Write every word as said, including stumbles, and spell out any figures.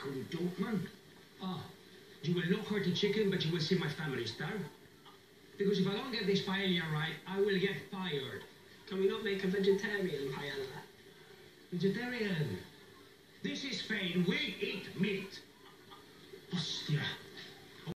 couldn't do it, man. Oh, you will not hurt the chicken, but you will see my family starve. Because if I don't get this paella right, I will get fired. Can we not make a vegetarian paella? Vegetarian? This is Spain. We eat meat. Hostia.